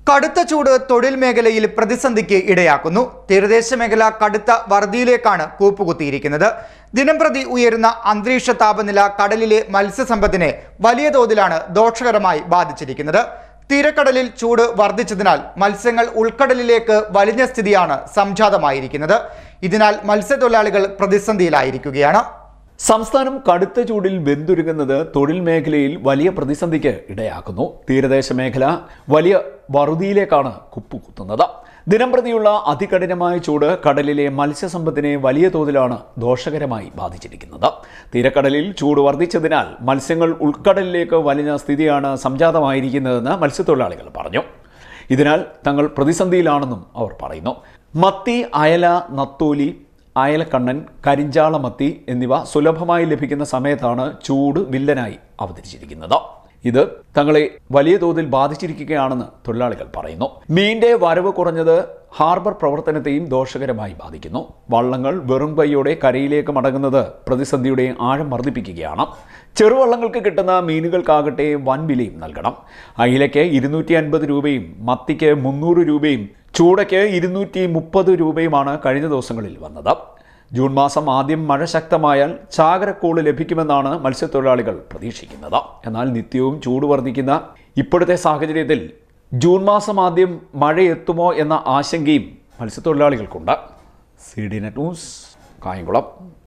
കടുത്ത ചൂട് തൊഴിൽ മേഖലയിൽ പ്രതിസന്ധിക്ക് ഇടയാക്കുന്നു. തീരദേശ മേഖല കടുത്ത വറുതിയിലേക്കാണ് കൂപ്പുകുത്തിയിരിക്കുന്നത്. ദിനംപ്രതി ഉയരുന്ന അന്തരീക്ഷ താപനില കടലിലെ മത്സ്യസമ്പത്തിനെ വലിയ തോതിലാണ് ദോഷകരമായി ബാധിച്ചിരിക്കുന്നത്. തീരക്കടലിൽ ചൂട് വർദ്ധിച്ചതിനാൽ മത്സ്യങ്ങൾ ഉൾക്കടലിലേക്ക് വലിഞ്ഞ സ്ഥിതിയാണ് സംജാതമായിരിക്കുന്നത്. ഇതിനാൽ മത്സ്യത്തൊഴിലാളികൾ പ്രതിസന്ധിയിലായിരിക്കുകയാണ്. സംസ്ഥാനം കടുത്ത ചൂടിൽ വെന്തുരുകുന്നത് തൊഴിൽ മേഖലയിൽ വലിയ പ്രതിസന്ധിക്ക് ഇടയാക്കുന്നു. തീരദേശ മേഖല വലിയ വറുതിയിലേക്കാണ് കുപ്പുകുത്തുന്നത്. ദിനംപ്രതിയുള്ള അതികഠിനമായ ചൂട് കടലിലെ മത്സ്യസമ്പത്തിനെ വലിയ തോതിലാണ് ദോഷകരമായി ബാധിച്ചിരിക്കുന്നത്. തീരക്കടലിൽ ചൂട് വർദ്ധിച്ചതിനാൽ മത്സ്യങ്ങൾ ഉൾക്കടലിലേക്ക് വലിഞ്ഞ സ്ഥിതിയാണ് സംജാതമായിരിക്കുന്നതെന്ന് മത്സ്യത്തൊഴിലാളികൾ പറഞ്ഞു. ഇതിനാൽ തങ്ങൾ പ്രതിസന്ധിയിലാണെന്നും അവർ പറയുന്നു. മത്തി, അയല, നത്തോലി, അയലക്കണ്ണൻ, കരിഞ്ചാളമത്തി എന്നിവ സുലഭമായി ലഭിക്കുന്ന സമയത്താണ് ചൂട് വില്ലനായി അവതരിച്ചിരിക്കുന്നത്. ഇത് തങ്ങളെ വലിയ തോതിൽ ബാധിച്ചിരിക്കുകയാണെന്ന് തൊഴിലാളികൾ പറയുന്നു. മീനിന്റെ വരവ് കുറഞ്ഞത് ഹാർബർ പ്രവർത്തനത്തെയും ദോഷകരമായി ബാധിക്കുന്നു. വള്ളങ്ങൾ വെറും കൈയോടെ കരയിലേക്ക് മടങ്ങുന്നത് പ്രതിസന്ധിയുടെ ആഴം വർദ്ധിപ്പിക്കുകയാണ്. ചെറുവള്ളങ്ങൾക്ക് കിട്ടുന്ന മീനുകൾക്കാകട്ടെ വൻ വിലയും നൽകണം. അയിലയ്ക്ക് 250 രൂപയും മത്തിക്ക് 300 രൂപയും ചൂടയ്ക്ക് 230 രൂപയുമാണ് കഴിഞ്ഞ ദിവസങ്ങളിൽ വന്നത്. ജൂൺ മാസം ആദ്യം മഴ ശക്തമായാൽ ചാകരക്കോള് ലഭിക്കുമെന്നാണ് മത്സ്യത്തൊഴിലാളികൾ പ്രതീക്ഷിക്കുന്നത്. എന്നാൽ നിത്യവും ചൂട് വർദ്ധിക്കുന്ന ഇപ്പോഴത്തെ സാഹചര്യത്തിൽ ജൂൺ മാസം ആദ്യം മഴ എത്തുമോ എന്ന ആശങ്കയും മത്സ്യത്തൊഴിലാളികൾക്കുണ്ട്. CDNet news, Kayamkulam.